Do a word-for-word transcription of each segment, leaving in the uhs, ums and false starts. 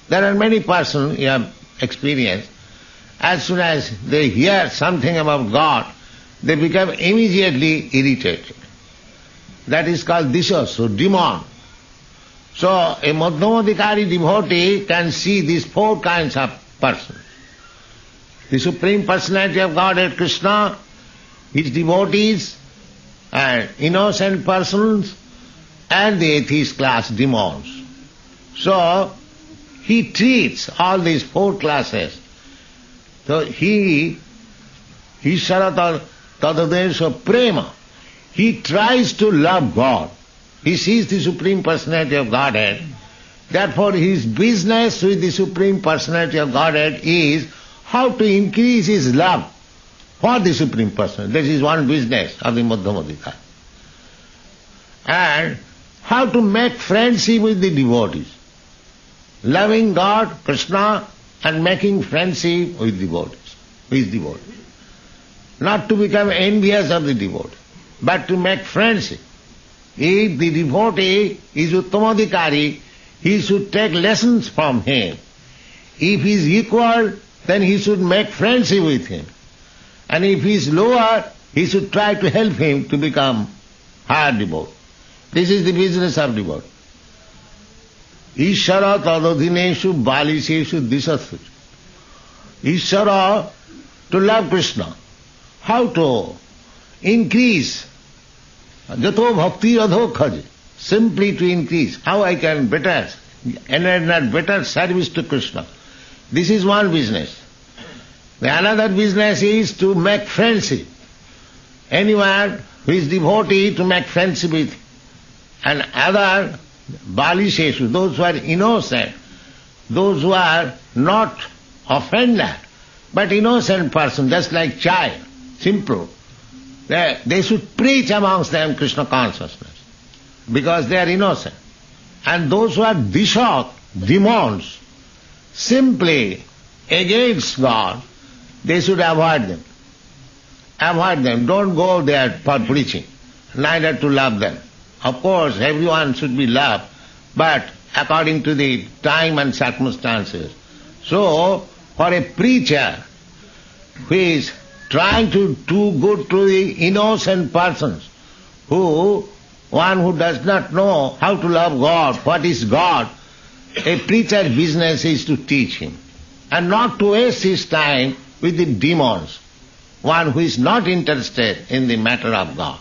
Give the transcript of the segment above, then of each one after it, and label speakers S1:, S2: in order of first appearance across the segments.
S1: There are many persons you have experienced, as soon as they hear something about God, they become immediately irritated. That is called dishasu, demon. So a Madhyamadikari devotee can see these four kinds of persons. The Supreme Personality of Godhead Krishna, his devotees, and innocent persons, and the atheist class demons. So he treats all these four classes. So he, Ishara Tadadesha Prema, he tries to love God. He sees the Supreme Personality of Godhead. Therefore his business with the Supreme Personality of Godhead is how to increase his love for the Supreme Personality. That is one business of the Madhyamadikari. And how to make friendship with the devotees. Loving God, Krishna, and making friendship with devotees, with devotees. Not to become envious of the devotee, but to make friendship. If the devotee is Uttamadikari, he should take lessons from him. If he is equal, then he should make friendship with him. And if he is lower, he should try to help him to become higher devotee. This is the business of devotee. Ishara tadadhineshu baliseshu disashu. Ishara, to love Krishna. How to increase? Jato bhakti adho khaje. Simply to increase. How I can better, and better service to Krishna. This is one business. The another business is to make friendship. Anyone who is devotee, to make friendship with him. And other balisheshu, those who are innocent, those who are not offender, but innocent person, just like child, simple. They, they should preach amongst them Krishna consciousness, because they are innocent. And those who are dishak, demons, simply against God, they should avoid them. Avoid them. Don't go there for preaching, neither to love them. Of course, everyone should be loved, but according to the time and circumstances. So, for a preacher who is trying to do good to the innocent persons, who, one who does not know how to love God, what is God, a preacher's business is to teach him, and not to waste his time with the demons, one who is not interested in the matter of God.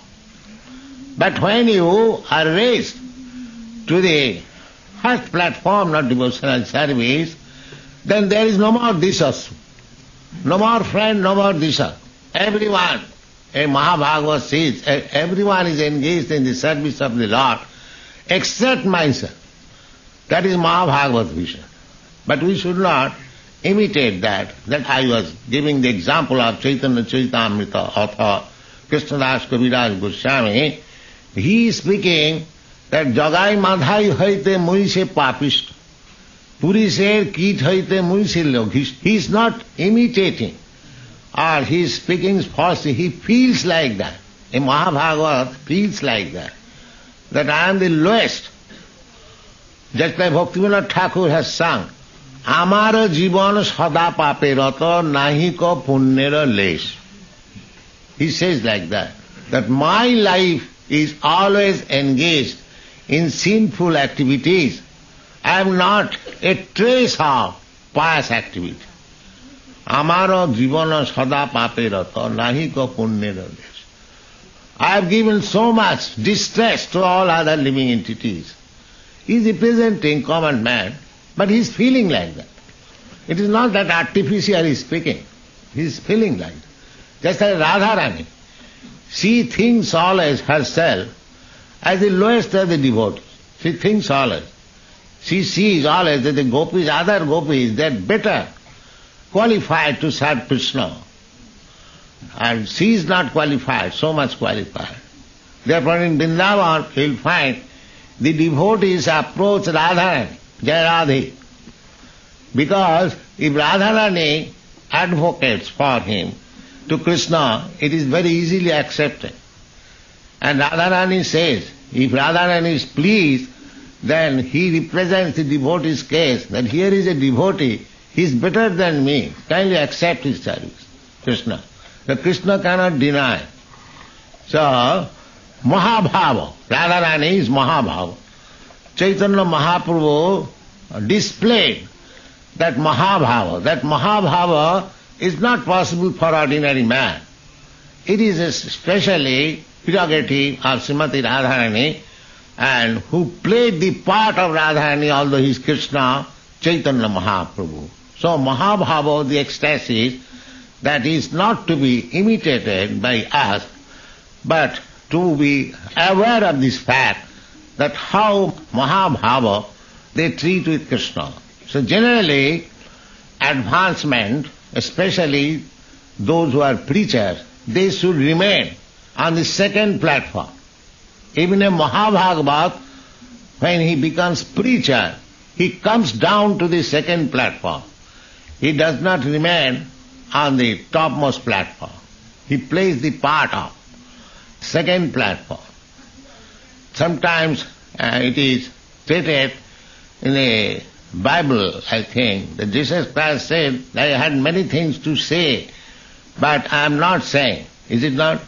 S1: But when you are raised to the first platform of devotional service, then there is no more disas, no more friend, no more disha. Everyone, a Mahabhagavad says, everyone is engaged in the service of the Lord, except myself. That is Mahabhagavad vision. But we should not imitate that. That I was giving the example of Chaitanya Charitamrita author Krishnadas Kaviraj Goswami. He is speaking that Jagai Madhai haite mui se papist, Puri ser kit haite mui se logist. He is not imitating, or he is speaking falsely. He feels like that. A Mahabhagavad feels like that. That I am the lowest. Just like Bhaktivinoda Thakur has sung, Amara jivan sada pape rata nahi ko punnera lesh. He says like that, that my life is always engaged in sinful activities. I am not a trace of pious activity. Amara jivana sada pape rata nahi ko punnera lesh. I have given so much distress to all other living entities. He is representing common man, but he is feeling like that. It is not that artificially speaking. He is feeling like that. Just like Radharani. She thinks always herself as the lowest of the devotees. She thinks always. She sees always that the gopis, other gopis, they are better qualified to serve Krishna. And she is not qualified, so much qualified. Therefore in Vrindavan you will find the devotees approach Radharani, Jai Radhe. Because if Radharani advocates for him to Krishna, it is very easily accepted. And Radharani says, if Radharani is pleased, then he represents the devotee's case, that here is a devotee, he is better than me, kindly accept his service. Krishna. The Krishna cannot deny. So, Mahabhava, Radharani is Mahabhava. Chaitanya Mahaprabhu displayed that Mahabhava. That Mahabhava is not possible for ordinary man. It is especially prerogative of Srimati Radharani, and who played the part of Radharani, although he is Krishna, Chaitanya Mahaprabhu. So Mahabhava, the ecstasy, that is not to be imitated by us, but to be aware of this fact that how Mahabhava they treat with Krishna. So generally, advancement, especially those who are preachers, they should remain on the second platform. Even a Mahabhagavat, when he becomes preacher, he comes down to the second platform. He does not remain on the topmost platform. He plays the part of second platform. Sometimes uh, it is stated in the Bible, I think, that Jesus Christ said, I had many things to say, but I am not saying. Is it not?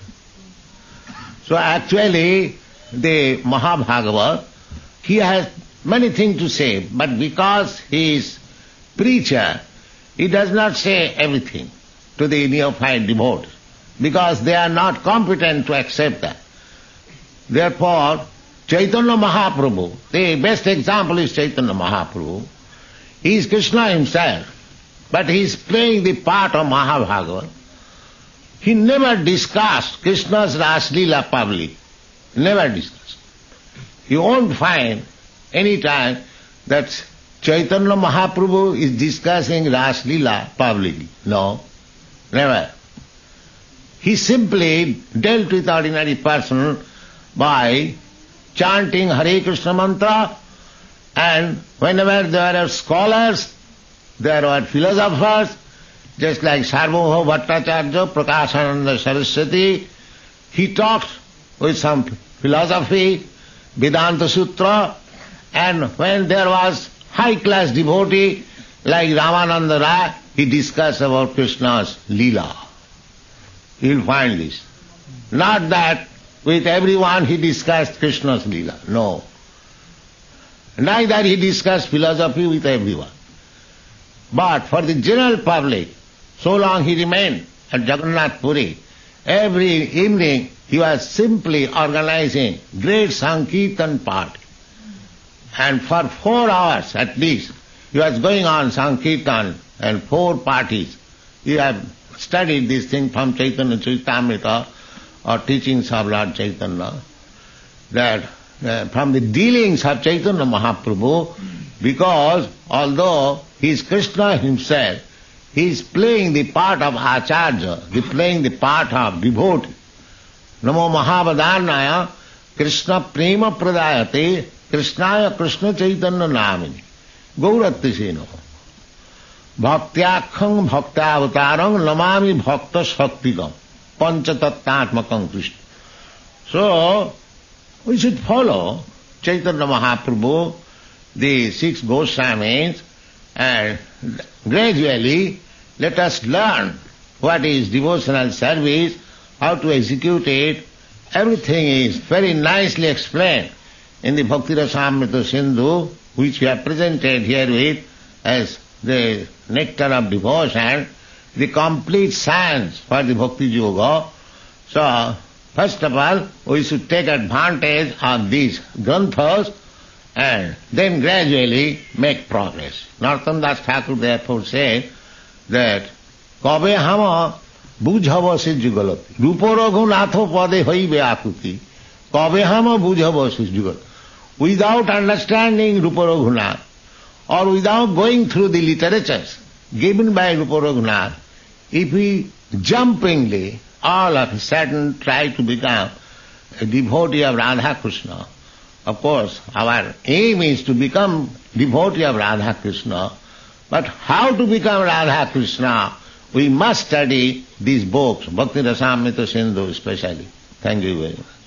S1: So actually, the Mahabhagavat, he has many things to say, but because he is preacher, he does not say everything to the neophyte devotees, because they are not competent to accept that. Therefore, Chaitanya Mahaprabhu, the best example is Chaitanya Mahaprabhu. He is Krishna himself, but he is playing the part of Mahabhagavat. He never discussed Krishna's Raslila public. Never discussed. You won't find any time that Chaitanya Mahaprabhu is discussing Raslila publicly. No, never. He simply dealt with ordinary person by chanting Hare Krishna mantra, and whenever there are scholars, there are philosophers, just like Sarvabhauma Bhattacharya, Prakashananda Saraswati, he talks with some philosophy, Vedanta Sutra, and when there was high-class devotee like Ramananda Rai, he discussed about Krishna's Leela. You will find this. Not that with everyone he discussed Krishna's Leela. No. Neither he discussed philosophy with everyone. But for the general public, so long he remained at Jagannath Puri, every evening he was simply organizing great Sankirtan party. And for four hours at least, he was going on Sankirtan and four parties. He had studied this thing from Chaitanya Charitamrita or teachings of Lord Chaitanya, that uh, from the dealings of Chaitanya Mahaprabhu, because although he is Krishna himself, he is playing the part of Acharya, he is playing the part of devotee. Namo Mahavadhanaya Krishna Prema Pradayate Krishnaya Krishna Chaitanya Namini Gauratiseno Bhaktyakkham Bhaktavatarang Namami Bhakta Shaktikam Panchatattmatmakam Krishna. So, we should follow Chaitanya Mahaprabhu, the six Goswamis, and gradually let us learn what is devotional service, how to execute it. Everything is very nicely explained in the Bhakti Rasamrita Sindhu, which we have presented herewith as the nectar of devotion, the complete science for the Bhakti Yoga. So, first of all, we should take advantage of these granthas and then gradually make progress. Narottam Das Thakur therefore said that Kabe hama bujhava se jugalati rupa raghunatho pade hoibe akuti kabe hama bujhava se jugalati. Without understanding Rupa Raghunath or without going through the literatures given by Rupa Raghunath, if we jumpingly all of a sudden try to become a devotee of Radha Krishna, of course our aim is to become devotee of Radha Krishna, but how to become Radha Krishna, we must study these books, Bhakti Rasamrita Sindhu especially. Thank you very much.